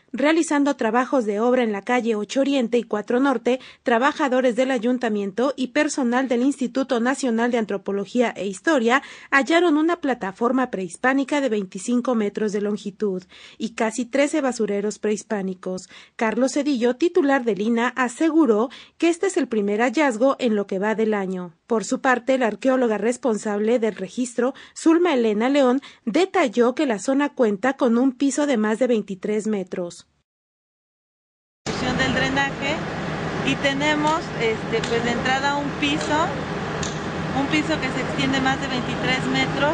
realizando trabajos de obra en la calle 8 Oriente y 4 Norte, trabajadores del ayuntamiento y personal del Instituto Nacional de Antropología e Historia hallaron una plataforma prehispánica de 25 metros de longitud y casi 13 basureros prehispánicos. Carlos Cedillo, titular del INAH, aseguró que este es el primer hallazgo en lo que va del año. Por su parte, la arqueóloga responsable del registro, Zulma Elena León, detalló que la zona cuenta con un piso de más de 23 metros. Del drenaje y tenemos pues de entrada un piso que se extiende más de 23 metros,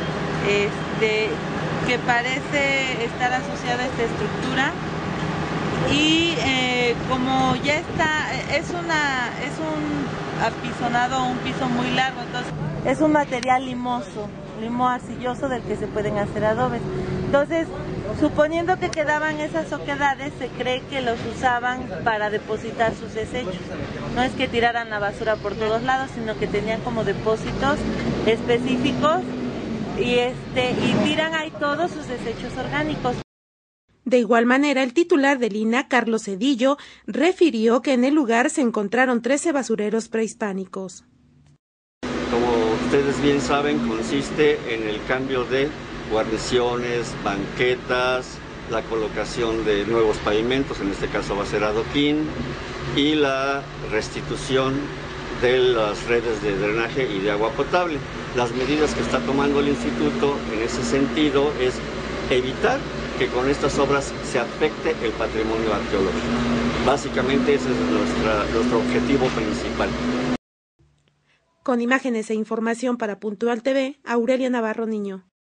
que parece estar asociada a esta estructura y como ya está, es un apisonado, un piso muy largo, entonces es un material limoso, limo arcilloso del que se pueden hacer adobes. Entonces, suponiendo que quedaban esas oquedades, se cree que los usaban para depositar sus desechos. No es que tiraran la basura por todos lados, sino que tenían como depósitos específicos y tiran ahí todos sus desechos orgánicos. De igual manera, el titular del INAH, Carlos Cedillo, refirió que en el lugar se encontraron 13 basureros prehispánicos. Como ustedes bien saben, consiste en el cambio de guarniciones, banquetas, la colocación de nuevos pavimentos, en este caso va a ser adoquín, y la restitución de las redes de drenaje y de agua potable. Las medidas que está tomando el instituto en ese sentido es evitar que con estas obras se afecte el patrimonio arqueológico. Básicamente ese es nuestro objetivo principal. Con imágenes e información para Puntual TV, Aurelia Navarro Niño.